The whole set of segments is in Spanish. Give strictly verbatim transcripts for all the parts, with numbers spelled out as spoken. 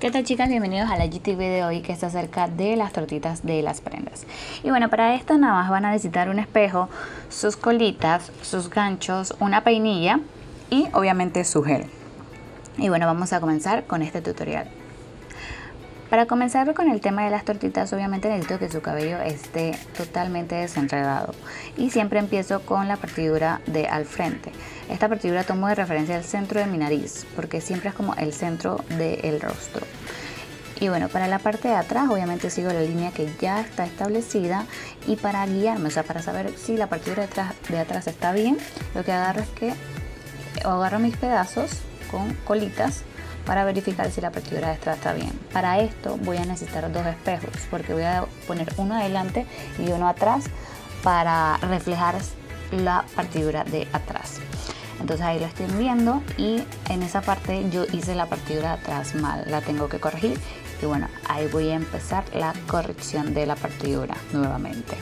¿Qué tal, chicas? Bienvenidos a la G T V de hoy, que está acerca de las tortitas de las prendas. Y bueno, para esto nada más van a necesitar un espejo, sus colitas, sus ganchos, una peinilla y obviamente su gel. Y bueno, vamos a comenzar con este tutorial. Para comenzar con el tema de las tortitas, obviamente necesito que su cabello esté totalmente desenredado. Y siempre empiezo con la partidura de al frente. Esta partidura tomo de referencia el centro de mi nariz, porque siempre es como el centro del rostro. Y bueno, para la parte de atrás, obviamente sigo la línea que ya está establecida. Y para guiarme, o sea, para saber si la partidura de atrás, de atrás está bien, lo que agarro es que agarro mis pedazos con colitas para verificar si la partidura de atrás está bien. Para esto voy a necesitar dos espejos, porque voy a poner uno adelante y uno atrás para reflejar la partidura de atrás. Entonces ahí lo estoy viendo y en esa parte yo hice la partidura de atrás mal, la tengo que corregir. Y bueno, ahí voy a empezar la corrección de la partidura nuevamente.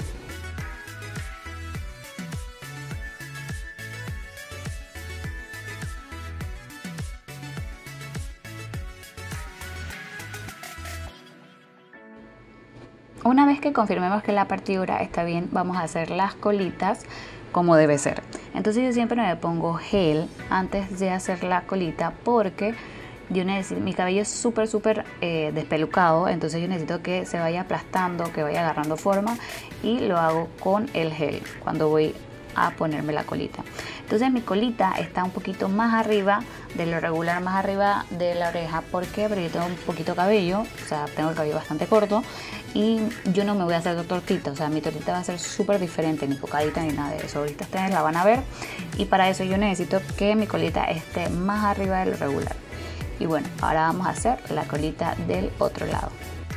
Una vez que confirmemos que la partidura está bien, vamos a hacer las colitas como debe ser. Entonces yo siempre me pongo gel antes de hacer la colita, porque yo necesito, mi cabello es súper súper eh, despelucado, entonces yo necesito que se vaya aplastando, que vaya agarrando forma, y lo hago con el gel cuando voy a ponerme la colita. Entonces mi colita está un poquito más arriba de lo regular, más arriba de la oreja. ¿Por qué? Porque yo tengo un poquito cabello, o sea, tengo el cabello bastante corto y yo no me voy a hacer tortita, o sea, mi tortita va a ser súper diferente, ni pocadita ni nada de eso. Ahorita ustedes la van a ver y para eso yo necesito que mi colita esté más arriba de lo regular. Y bueno, ahora vamos a hacer la colita del otro lado.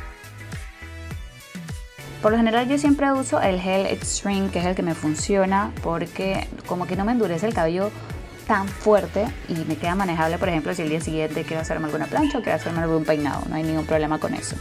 Por lo general yo siempre uso el gel Extreme, que es el que me funciona, porque como que no me endurece el cabello tan fuerte y me queda manejable. Por ejemplo, si el día siguiente quiero hacerme alguna plancha o quiero hacerme algún peinado, no hay ningún problema con eso.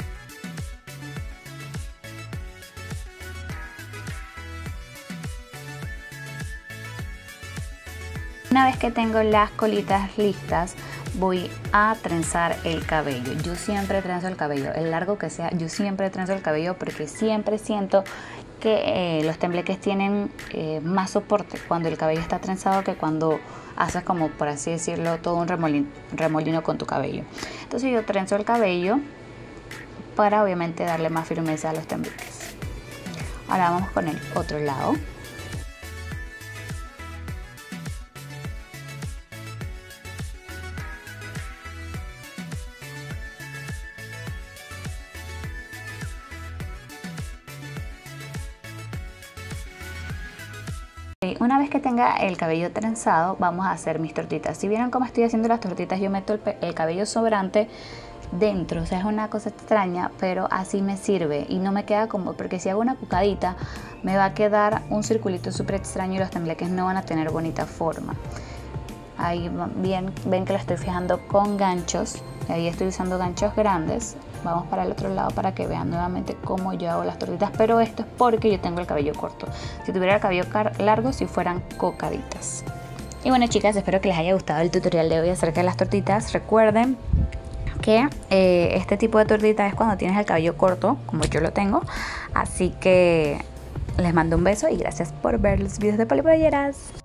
Una vez que tengo las colitas listas, voy a trenzar el cabello. Yo siempre trenzo el cabello, el largo que sea, yo siempre trenzo el cabello porque siempre siento que eh, los tembleques tienen eh, más soporte cuando el cabello está trenzado que cuando haces, como por así decirlo, todo un remolino, remolino con tu cabello. Entonces yo trenzo el cabello para obviamente darle más firmeza a los tembleques. Ahora vamos con el otro lado. Una vez que tenga el cabello trenzado, vamos a hacer mis tortitas. Si vieron cómo estoy haciendo las tortitas, yo meto el, el cabello sobrante dentro. O sea, es una cosa extraña, pero así me sirve y no me queda como, porque si hago una cucadita me va a quedar un circulito súper extraño y los tembleques no van a tener bonita forma. Ahí bien, ven que lo estoy fijando con ganchos. Ahí estoy usando ganchos grandes. Vamos para el otro lado para que vean nuevamente cómo yo hago las tortitas, pero esto es porque yo tengo el cabello corto. Si tuviera el cabello largo, si fueran cocaditas. Y bueno, chicas, espero que les haya gustado el tutorial de hoy acerca de las tortitas. Recuerden que eh, este tipo de tortita es cuando tienes el cabello corto, como yo lo tengo. Así que les mando un beso y gracias por ver los videos de Polly Polleras.